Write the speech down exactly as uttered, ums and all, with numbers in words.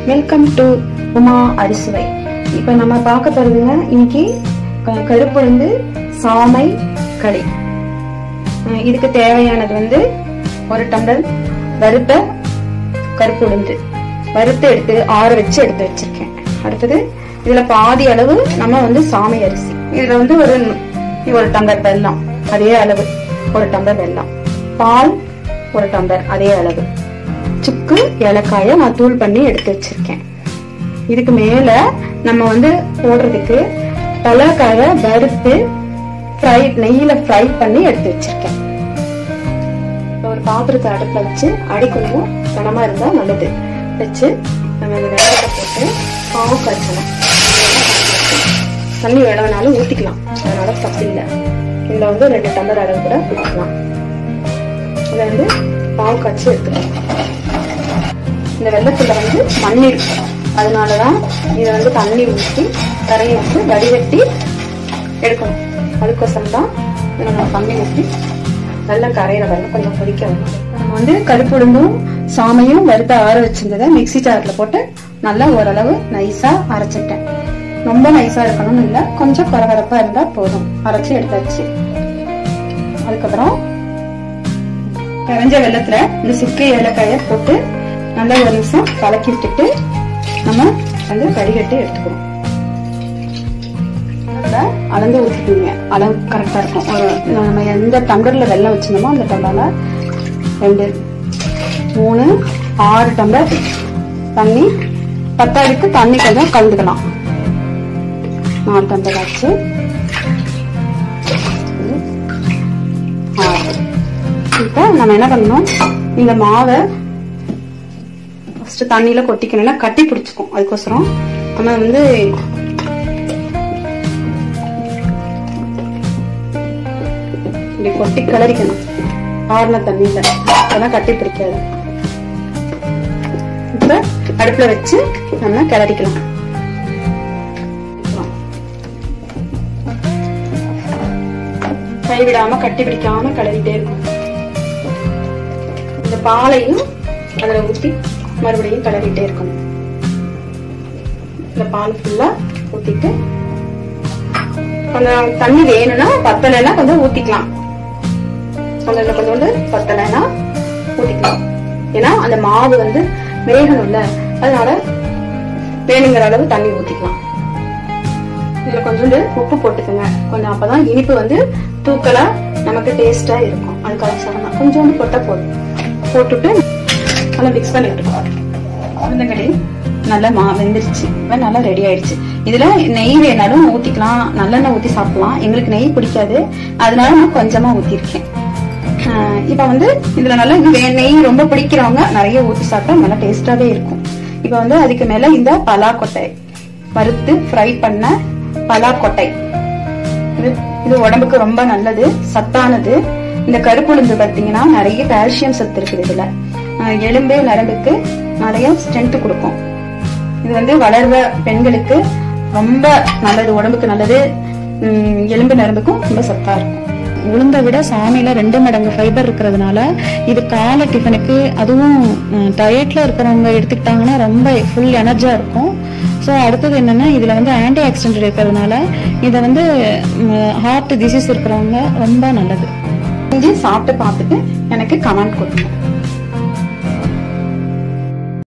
Welcome to Uma அரிசுவை. இப்ப நம்ம பார்க்க போறதுங்க இன்னைக்கு கருப்புளுந்து சாமை களி. இதுக்கு தேவையானது வந்து ஒரு டம்ளர் வறுத்த கருப்புளுந்து வறுத்து எடுத்து ஆற வச்சு எடுத்து வச்சிருக்கேன். அடுத்தது இதுல பாதி அளவு நம்ம வந்து சாமை அரிசி, இதுல வந்து ஒரு ஒரு டம்ளர் வெல்லம் அதே அளவு, ஒரு டம்ளர் வெல்லம், பால் ஒரு டம்ளர் அதே அளவு, சுக்கு ஏலக்காய நான் தூள் பண்ணி எடுத்து வச்சிருக்கேன். இதுக்கு மேல நம்ம வந்து போடுறதுக்கு பலக்காய வறுத்து ஃப்ரை நெய்யில ஃப்ரை பண்ணி எடுத்து வச்சிருக்கேன். ஒரு பாத்திரத்தை அடுப்புல வச்சு அடி கொஞ்சம் கனமா இருந்தா நல்லது வச்சு நம்ம இந்த வெள்ளத்தை போட்டு பாவு காய்ச்சணும். தண்ணி வேணாலும் ஊத்திக்கலாம், அதனால தப்பு இல்லை. இதுல வந்து ரெண்டு டம்ளர் அளவு கூட ஊற்றிக்கலாம். இதை வந்து பாவு காய்ச்சி எடுத்துக்கலாம். இந்த வெள்ளத்துல வந்து மண் இருக்கும், அதனாலதான் இதை வந்து தண்ணி ஊற்றி கரையை வந்து வடிகட்டி எடுக்கணும். அதுக்கோசரம் தான் நம்ம தண்ணி ஊற்றி வெள்ளம் கரையிற வெள்ளம் கொஞ்சம் கொதிக்க வேணும். நம்ம வந்து கருப்புளுந்தும் சாமையும் வறுத்த ஆற வச்சிருந்ததை மிக்சி ஜார்ல போட்டு நல்லா ஓரளவு நைஸா அரைச்சிட்டேன். ரொம்ப நைஸா இருக்கணும்னு இல்லை, கொஞ்சம் பரபரப்பா இருந்தா போதும். அரைச்சி எடுத்தாச்சு. அதுக்கப்புறம் கரைஞ்ச வெள்ளத்துல இந்த சுக்கு ஏலக்காய போட்டு நல்லா ஒரு நிமிஷம் கலக்கி விட்டுட்டு நம்ம வந்து வடிகட்டி எடுத்துக்கணும். அளந்து ஊற்றிக்குங்க, அளவு கரெக்டா இருக்கும். ஒரு நம்ம எந்த டம்ளர்ல வெள்ளம் வச்சிருந்தோமோ அந்த டம்ளர்ல ரெண்டு மூணு ஆறு டம்ளர் தண்ணி, பத்தாயிரத்துக்கு தண்ணி கொஞ்சம் கலந்துக்கலாம். நாலு டம்ளர் ஆச்சு. இப்போ நம்ம என்ன பண்ணணும், இந்த மாவை ஃபர்ஸ்ட் தண்ணியில கொட்டிக்கணும்னா கட்டி பிடிச்சிக்கும். அதுக்கோசரம் நம்ம வந்து இப்படி கொட்டி கிளறிக்கணும் ஆறுன தண்ணியில, அதெல்லாம் கட்டி பிடிக்காது. இப்ப அடுப்புல வச்சு நம்ம கிளறிக்கலாம். கைவிடாம கட்டி பிடிக்காம கிளறிட்டே இருக்கும். இந்த பாலையும் அதுல ஊத்தி மறுபடியும் கிளறிட்டே இருக்கணும். இந்த பால் ஃபுல்லா ஊத்திட்டு கொஞ்சம் தண்ணி வேணும்னா பத்தலைன்னா கொஞ்சம் ஊத்திக்கலாம். கொஞ்சம் கொஞ்சோண்டு பத்தலைன்னா ஊத்திக்கலாம். ஏன்னா அந்த மாவு வந்து வேகணும்ல, அதனால வேணுங்கிற அளவு தண்ணி ஊத்திக்கலாம். இதுல கொஞ்சோண்டு உப்பு போட்டுக்கோங்க கொஞ்சம், அப்பதான் இனிப்பு வந்து தூக்கலா நமக்கு டேஸ்டா இருக்கும். அதுக்காக சொல்லலாம் கொஞ்சோண்டு போட்டா போதும். போட்டுட்டு நல்லா மிக்ஸ் பண்ணி விட்டுருக்கோம். இந்த கடை நல்லா மா வெந்துருச்சு, நல்லா ரெடி ஆயிடுச்சு. இதுல நெய் வேணாலும் ஊத்திக்கலாம், நல்லெண்ணெய் ஊத்தி சாப்பிடலாம். எங்களுக்கு நெய் பிடிக்காது, அதனால நான் கொஞ்சமா ஊத்திருக்கேன். இப்ப வந்து இதுல நல்லா நெய் ரொம்ப பிடிக்கிறவங்க நிறைய ஊத்தி சாப்பிட்டா நல்லா டேஸ்டாவே இருக்கும். இப்ப வந்து அதுக்கு மேல இந்த பலாக்கொட்டை வறுத்து ஃப்ரை பண்ண பலாக்கொட்டை, இது இது உடம்புக்கு ரொம்ப நல்லது, சத்தானது. இந்த கருப்புளுந்து பாத்தீங்கன்னா நிறைய கால்சியம் சத்து இருக்குது. இதுல எலும்பு நரம்புக்கு நிறைய ஸ்ட்ரென்த் கொடுக்கும். இது வந்து வளர்ற பெண்களுக்கு ரொம்ப நல்லது, உடம்புக்கு நல்லது, எலும்பு நரம்புக்கும் ரொம்ப சத்தா இருக்கும். உளுந்தை விட சாமையில ரெண்டு மடங்கு ஃபைபர் இருக்கிறதுனால இது காலை டிஃபனுக்கு, அதுவும் டயட்ல இருக்கிறவங்க எடுத்துக்கிட்டாங்கன்னா ரொம்ப ஃபுல் எனர்ஜியா இருக்கும். ஸோ அடுத்தது என்னன்னா இதுல வந்து ஆன்டி ஆக்சிடென்ட் இருக்கிறதுனால இதை வந்து ஹார்ட் டிசீஸ் இருக்கிறவங்க ரொம்ப நல்லது. சாப்பிட்டு பார்த்துட்டு எனக்கு கமெண்ட் கொடுங்க.